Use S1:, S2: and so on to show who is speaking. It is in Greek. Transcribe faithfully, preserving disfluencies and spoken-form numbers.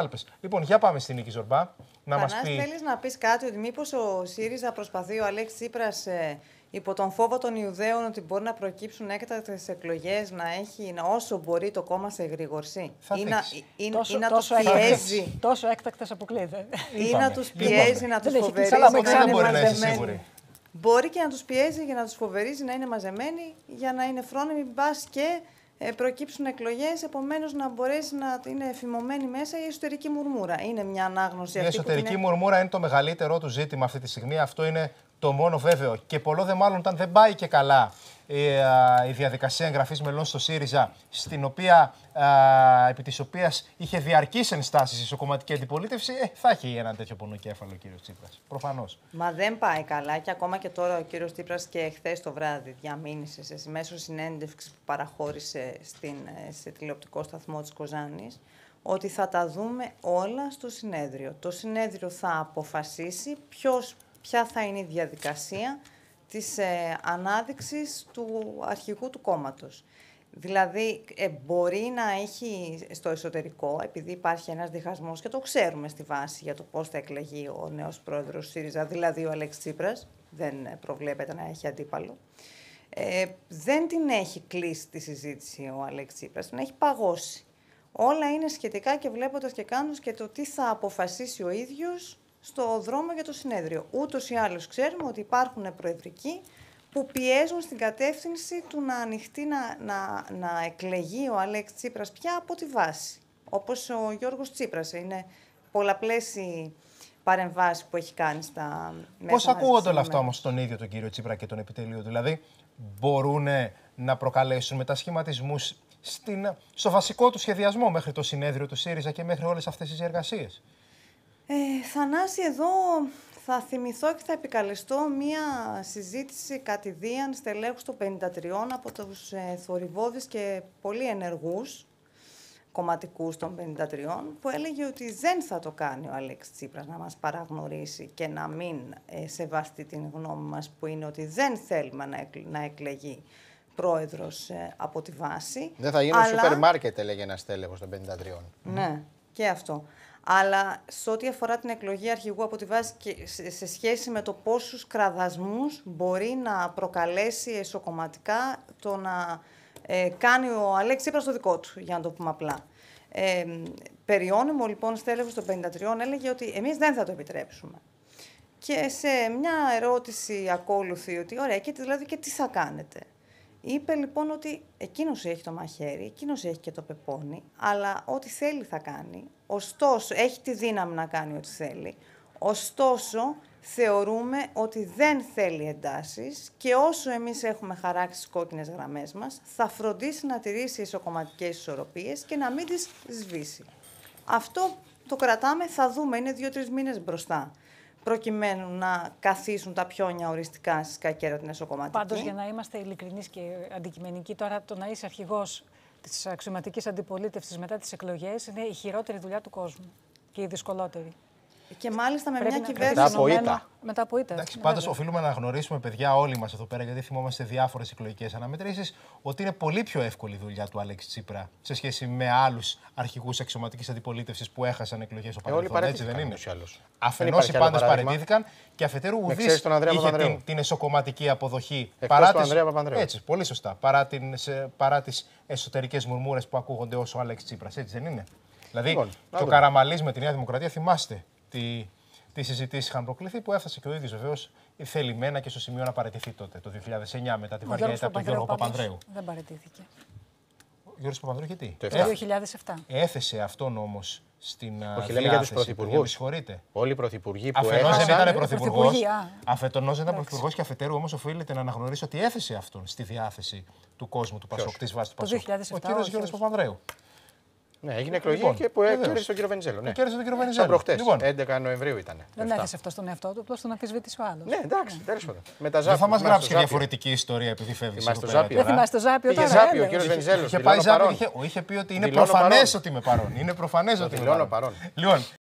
S1: Λοιπόν, για πάμε στην Νίκη Ζορμπά. Να μας πει...
S2: θέλεις να πεις κάτι, ότι μήπως ο ΣΥΡΙΖΑ προσπαθεί, ο Αλέξης Τσίπρας, ε, υπό τον φόβο των Ιουδαίων, ότι μπορεί να προκύψουν έκτακτες εκλογές, να έχει να, όσο μπορεί το κόμμα σε εγρήγορση. Ή να, ή,
S3: τόσο,
S2: ή να
S3: τόσο
S2: τους πιέζει.
S3: Τόσο έκτακτες αποκλείεται.
S2: Ή να τους πιέζει, να τους φοβερίζει.
S1: Δεν μπορεί να είσαι σίγουρη.
S2: Μπορεί και να τους πιέζει για να τους φοβερίζει να είναι μαζεμένοι, για να είναι φρόνιμοι, μπας και ε, προκύψουν εκλογές, επομένως να μπορέσει να είναι φημωμένη μέσα η εσωτερική μουρμούρα. Είναι μια ανάγνωση
S1: η
S2: αυτή. Η
S1: εσωτερική
S2: είναι...
S1: μουρμούρα είναι το μεγαλύτερό του ζήτημα αυτή τη στιγμή. Αυτό είναι το μόνο βέβαιο. Και πολλό δε μάλλον όταν δεν πάει και καλά η διαδικασία εγγραφής μελών στο ΣΥΡΙΖΑ, στην οποία, α, επί της οποίας είχε διαρκείς ενστάσεις η ισοκομματική αντιπολίτευση, ε, θα έχει ένα τέτοιο πονοκέφαλο ο κύριος Τσίπρας. Προφανώς.
S2: Μα δεν πάει καλά και ακόμα και τώρα ο κύριος Τσίπρας και χθες το βράδυ διαμήνυσε σε μέσω συνέντευξης που παραχώρησε στην, σε τηλεοπτικό σταθμό της Κοζάνης, ότι θα τα δούμε όλα στο συνέδριο. Το συνέδριο θα αποφασίσει ποιος, ποια θα είναι η διαδικασία της ε, ανάδειξης του αρχηγού του κόμματος. Δηλαδή, ε, μπορεί να έχει στο εσωτερικό, επειδή υπάρχει ένας διχασμός και το ξέρουμε στη βάση για το πώς θα εκλεγεί ο νέος πρόεδρος του ΣΥΡΙΖΑ, δηλαδή ο Αλέξης Τσίπρας, δεν προβλέπεται να έχει αντίπαλο. Ε, δεν την έχει κλείσει τη συζήτηση ο Αλέξης Τσίπρας, την έχει παγώσει. Όλα είναι σχετικά και βλέποντας και κάνοντας και το τι θα αποφασίσει ο ίδιος στο δρόμο για το συνέδριο. Ούτως ή άλλως ξέρουμε ότι υπάρχουν προεδρικοί που πιέζουν στην κατεύθυνση του να ανοιχτεί, να, να, να εκλεγεί ο Αλέξης Τσίπρας πια από τη βάση. Όπως ο Γιώργος Τσίπρας. Είναι πολλαπλές οι παρεμβάσεις που έχει κάνει στα μέσα.
S1: Πώς ακούγονται όλα αυτά όμως στον ίδιο τον κύριο Τσίπρα και τον επιτελείο? Δηλαδή, μπορούν να προκαλέσουν μετασχηματισμούς στην, στο βασικό του σχεδιασμό μέχρι το συνέδριο του ΣΥΡΙΖΑ και μέχρι όλες αυτές τις εργασίες?
S2: Ε, Θανάση, εδώ θα θυμηθώ και θα επικαλεστώ μία συζήτηση κατηδίαν στελέχους των πενήντα τριών από τους ε, θορυβώδεις και πολύ ενεργούς κομματικούς των πενήντα τριών, που έλεγε ότι δεν θα το κάνει ο Αλέξης Τσίπρας να μας παραγνωρίσει και να μην ε, σεβαστεί την γνώμη μας, που είναι ότι δεν θέλουμε να, εκλ, να εκλεγεί πρόεδρος ε, από τη βάση.
S4: Δεν θα γίνουν σούπερ μάρκετ, έλεγε ένας στέλεχος των πενήντα τριών.
S2: Ναι, mm. και αυτό. Αλλά σε ό,τι αφορά την εκλογή αρχηγού από τη βάση και σε σχέση με το πόσους κραδασμούς μπορεί να προκαλέσει εσωκομματικά το να ε, κάνει ο Αλέξης Τσίπρας το δικό του, για να το πούμε απλά. Ε, Περιώνυμο λοιπόν στέλεχος των πενήντα τριών έλεγε ότι εμείς δεν θα το επιτρέψουμε. Και σε μια ερώτηση ακόλουθη ότι ωραία, και δηλαδή και τι θα κάνετε? Είπε λοιπόν ότι εκείνος έχει το μαχαίρι, εκείνος έχει και το πεπόνι, αλλά ό,τι θέλει θα κάνει, ωστόσο έχει τη δύναμη να κάνει ό,τι θέλει, ωστόσο θεωρούμε ότι δεν θέλει εντάσεις και όσο εμείς έχουμε χαράξει τις κόκκινες γραμμές μας, θα φροντίσει να τηρήσει ισοκομματικές ισορροπίες και να μην τις σβήσει. Αυτό το κρατάμε, θα δούμε, είναι δύο-τρεις μήνες μπροστά, προκειμένου να καθίσουν τα πιόνια οριστικά στη σκακέρα την εσωκομματική.
S3: Πάντως, για να είμαστε ειλικρινείς και αντικειμενικοί, τώρα το να είσαι αρχηγός της αξιωματικής αντιπολίτευσης μετά τις εκλογές είναι η χειρότερη δουλειά του κόσμου και η δυσκολότερη.
S2: Και μάλιστα με
S3: Πρέπει
S2: μια
S3: να
S2: κυβέρνηση.
S4: Μετά από ήττα.
S3: Μετά από ήττα.
S1: Εντάξει, πάντως οφείλουμε να γνωρίσουμε, παιδιά, όλοι μας εδώ πέρα, γιατί θυμόμαστε διάφορες εκλογικές αναμετρήσεις, ότι είναι πολύ πιο εύκολη η δουλειά του Αλέξη Τσίπρα σε σχέση με άλλους αρχηγούς αξιωματικής αντιπολίτευσης που έχασαν εκλογές στο παρελθόν. Έτσι δεν είναι? Αφενός οι πάντες παραιτήθηκαν και αφετέρου ουδής είχε την, την εσωκομματική αποδοχή. Παρά τις, έτσι, πολύ σωστά. Παρά, την, σε, παρά τις εσωτερικές μουρμούρες που ακούγονται ως ο Αλέξη Τσίπρας. Έτσι δεν είναι? Δηλαδή, λοιπόν, και ο Καραμαλής με τη Νέα Δημοκρατία, θυμάστε τι, τι συζητήσεις είχαν προκληθεί, που έφτασε και ο ίδιος βεβαίως θελημένα και στο σημείο να παραιτηθεί τότε, το δύο χιλιάδες εννιά, μετά τη βαριά ήττα από τον Γιώργο Παπανδρέου.
S3: Δεν παραιτήθηκε.
S1: Ο Γιώργος Παπανδρέου γιατί?
S3: Το δύο χιλιάδες επτά.
S1: Έθεσε αυτόν όμως στην
S4: Όχι, λέμε για τους πρωθυπουργούς.
S1: Όλοι
S4: οι πρωθυπουργοί που
S1: αφενός
S4: έχασαν...
S1: δεν ήταν πρωθυπουργός, αφετονός δεν ήταν πρωθυπουργός και αφετέρου όμως οφείλεται να αναγνωρίσει ότι έθεσε αυτόν στη διάθεση του κόσμου του Πασόκ, της βάσης του Πασόκ. Ο κύριος Γιώργος Παπανδρέου.
S4: Ναι, έγινε εκλογή λοιπόν, και που κέρδισε τον κύριο Βενιζέλο. Ναι.
S1: Κέρδισε τον κύριο Βενιζέλο.
S4: Σαν προχτές, λοιπόν. έντεκα Νοεμβρίου ήταν.
S3: Δεν έθεσε αυτό στον εαυτό του, απλώς τον αμφισβήτησε ο άλλος.
S4: Ναι, εντάξει, τέλος πάντων.
S1: Δεν θα μας γράψει και διαφορετική ιστορία επειδή φεύγει.
S3: Δεν θυμάστε το Ζάπιο τώρα?
S4: Είχε Ζάπιο, ο κύριος Βενιζέλος.
S1: Είχε πάει Ζάπιο, είχε πει ότι είναι προφανές ότι είμαι παρόν. Είναι προφανές ότι είμαι παρόν.